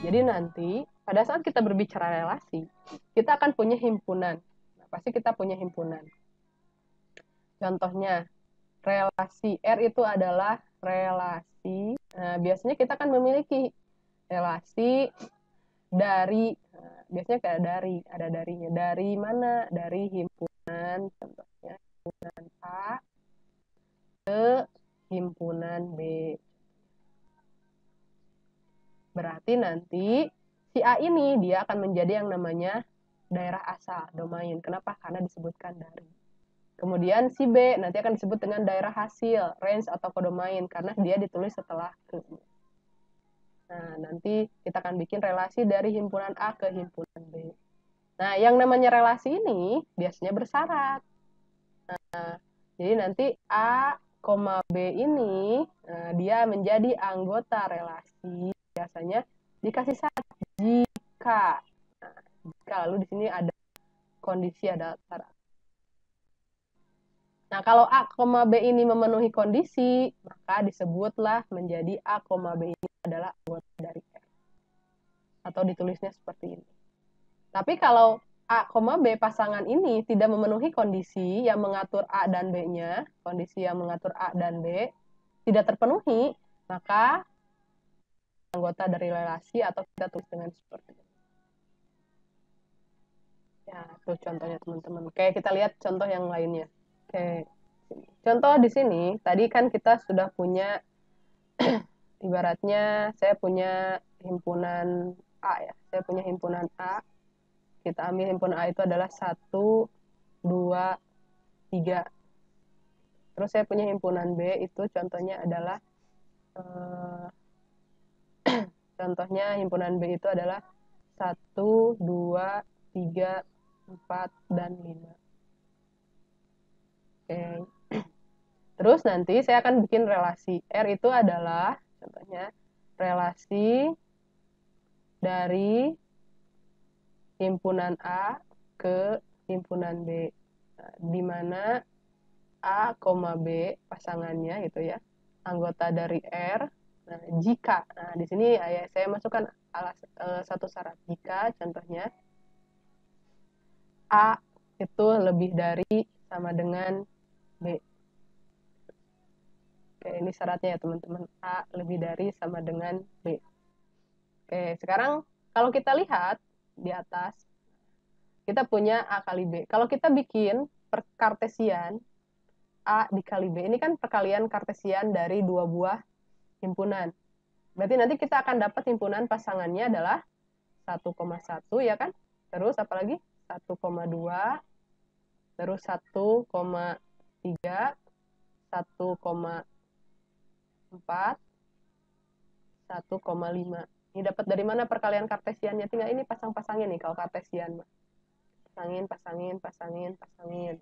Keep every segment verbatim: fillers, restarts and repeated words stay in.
Jadi nanti pada saat kita berbicara relasi, kita akan punya himpunan. Nah, pasti kita punya himpunan. Contohnya, relasi R itu adalah relasi. Nah, biasanya kita akan memiliki relasi dari, nah, biasanya kayak dari, ada darinya. Dari mana? Dari himpunan, contohnya himpunan A ke himpunan B. Berarti nanti si A ini dia akan menjadi yang namanya daerah asal, domain. Kenapa? Karena disebutkan dari. Kemudian si B nanti akan disebut dengan daerah hasil, range atau kodomain, karena dia ditulis setelah ke. Nah, nanti kita akan bikin relasi dari himpunan A ke himpunan B. Nah, yang namanya relasi ini biasanya bersyarat. Nah, jadi nanti A, B ini, nah, dia menjadi anggota relasi. Biasanya dikasih syarat jika. Nah, jika lalu di sini ada kondisi, ada syarat. Nah, kalau A, B ini memenuhi kondisi, maka disebutlah menjadi A, B ini adalah anggota dari R. Atau ditulisnya seperti ini. Tapi kalau A, B pasangan ini tidak memenuhi kondisi yang mengatur A dan B-nya, kondisi yang mengatur A dan B tidak terpenuhi, maka anggota dari relasi atau kita tulis dengan seperti ini. Ya, itu contohnya teman-teman. Oke, kita lihat contoh yang lainnya. Oke. Contoh di sini, tadi kan kita sudah punya ibaratnya saya punya himpunan A ya. Saya punya himpunan A. Kita ambil himpunan A itu adalah satu, dua, tiga. Terus saya punya himpunan B itu contohnya adalah eh, contohnya himpunan B itu adalah satu, dua, tiga, empat, dan lima. Oke. Terus nanti saya akan bikin relasi. R itu adalah contohnya relasi dari himpunan A ke himpunan B. Nah, di mana A, B pasangannya gitu ya, anggota dari R. Nah, jika, nah di sini ya, saya masukkan alas, eh, satu syarat. Jika contohnya A itu lebih dari sama dengan B. Oke, ini syaratnya ya teman-teman. A lebih dari sama dengan B. Oke, sekarang kalau kita lihat di atas, kita punya A kali B. Kalau kita bikin perkartesian, A dikali B, ini kan perkalian kartesian dari dua buah himpunan. Berarti nanti kita akan dapat himpunan pasangannya adalah satu koma satu ya kan? Terus apalagi? satu koma dua, terus satu koma tiga, satu koma empat, satu koma lima. Ini dapat dari mana perkalian kartesiannya? Tinggal ini pasang-pasangin nih kalau kartesian. Pasangin, pasangin, pasangin, pasangin.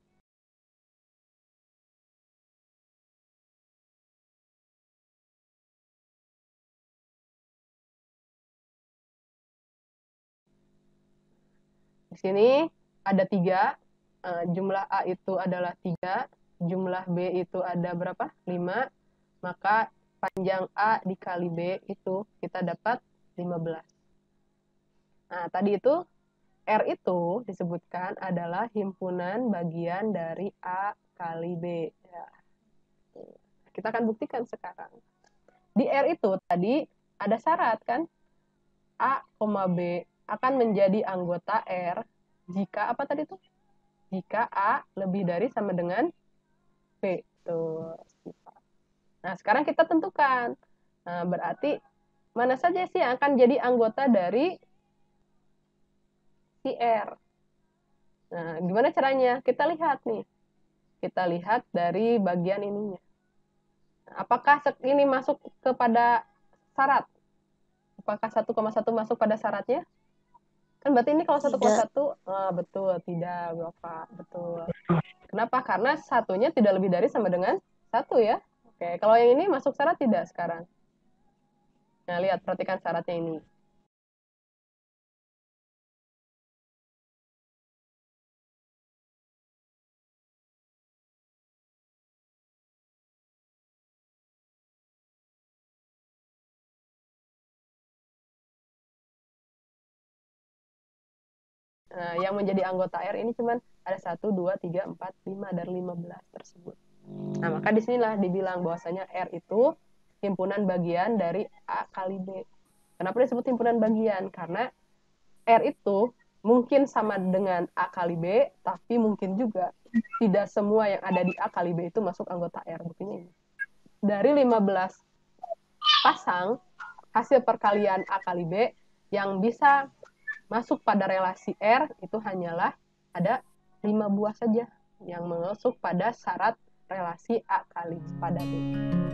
Di sini ada tiga, jumlah A itu adalah tiga, jumlah B itu ada berapa? lima, maka panjang A dikali B itu kita dapat lima belas. Nah, tadi itu R itu disebutkan adalah himpunan bagian dari A kali B. Ya. Kita akan buktikan sekarang. Di R itu tadi ada syarat kan? A, B akan menjadi anggota R jika apa tadi tuh? Jika A lebih dari sama dengan B. Tuh. Nah, sekarang kita tentukan. Nah, berarti mana saja sih yang akan jadi anggota dari si R? Nah, gimana caranya? Kita lihat nih. Kita lihat dari bagian ininya. Apakah ini masuk kepada syarat? Apakah satu koma satu masuk pada syaratnya? Kan berarti ini kalau satu koma satu, oh, betul, tidak, Bapak. Betul. Kenapa? Karena satunya tidak lebih dari sama dengan satu ya. Oke, kalau yang ini masuk syarat tidak sekarang? Nah, lihat, perhatikan syaratnya ini. Nah, yang menjadi anggota R ini cuman ada satu, dua, tiga, empat, lima dari lima belas tersebut. Nah, maka disinilah dibilang bahwasanya R itu himpunan bagian dari A kali B. Kenapa disebut himpunan bagian? Karena R itu mungkin sama dengan A kali B, tapi mungkin juga tidak semua yang ada di A kali B itu masuk anggota R. Buktinya ini. Dari lima belas pasang, hasil perkalian A kali B yang bisa masuk pada relasi R itu hanyalah ada lima buah saja yang masuk pada syarat relasi A kali pada B.